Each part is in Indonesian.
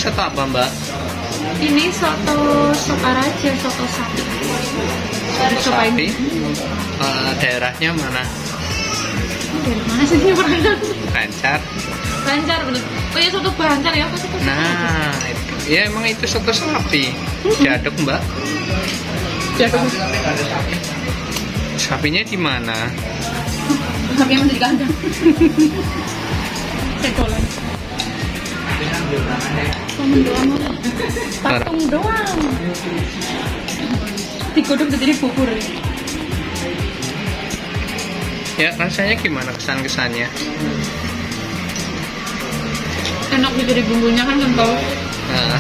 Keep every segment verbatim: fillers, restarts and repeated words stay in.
soto apa mbak? Ini soto Sokaraja, soto sapi. Soto Cobain. sapi. Uh, daerahnya mana? Dari mana sih ini orang? Lancar. Banjar bener. Oh ya soto Banjar ya, apa soto sapi? Nah, itu. Ya emang itu soto sapi. Diaduk mbak. Jatuh. Sapinya di mana? Sapi yang masih di kandang. Sekolah. Patung doang. Patung doang. Digodok jadi bubur. Ya rasanya gimana kesan-kesannya? Enak gitu dari bumbunya kan kental. Nah,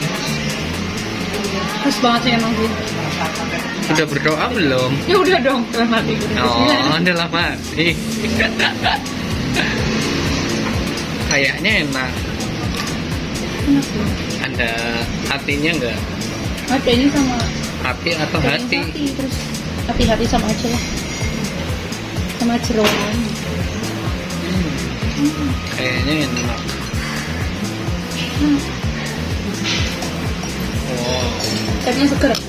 Pas banget sih emang sih. udah berdoa belum? Ya udah dong, dalam hati. Oh, dalam hati. Kayaknya enak. Enak sih. Ada hatinya nggak? Hatinya sama Hati atau daging hati? sapi, terus hati-hati sama aja lah. Sama jeroan. Hmm, kayaknya enak. Hmm. Wow. Sapinya seger.